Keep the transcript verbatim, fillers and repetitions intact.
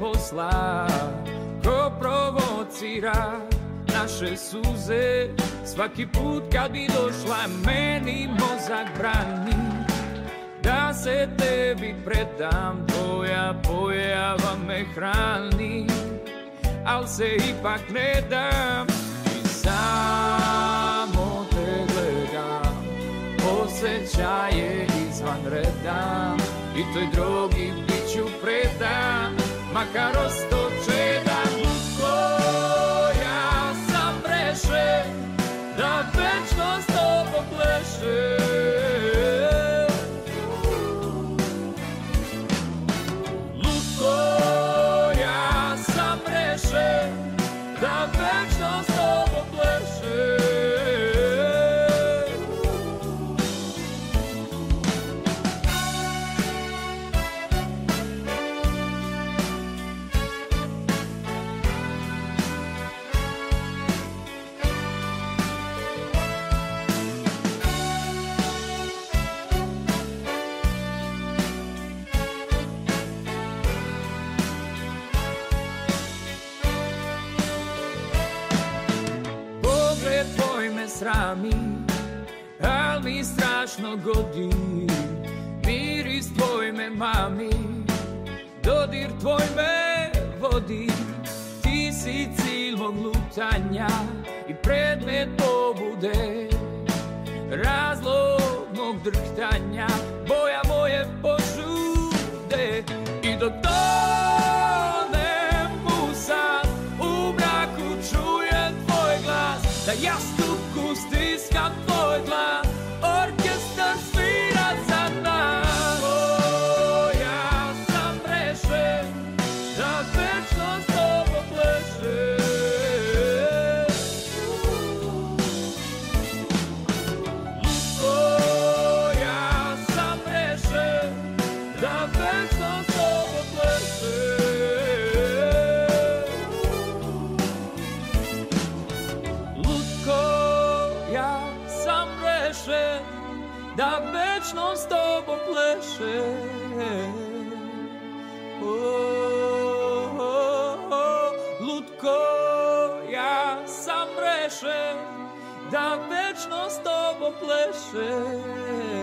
posla, ko provocira naše suze. Svaki put kad bi došla meni mozak brani da se tebi predam, tvoja pojava me hrani, al se ipak ne dam i samo te gledam. Osjećaje izvan reda i toj drogi bit ću predan, makar ostoče da lutko ja sam rešen da večno s tobom plešem. Lutko ja sam rešen da večno s tobom plešem. Srami, al mi strašno godi, miris tvoj me mami, dodir tvoj me vodi. Ti si cilj mog lutanja i predmet pobude, razlog mog drhtanja, boja moje požude. I dok tonem u san, u mraku čujem tvoj glas, da jastuku stiskam tvoj glas, orkestar svira za nas. O, ja sam rešen da večno s tobom plešem. O, ja sam rešen da večno s tobom plešem. Da večno s tobom plešem. Oh, oh, oh, lutko, ja sam rešen da večno s tobom plešem.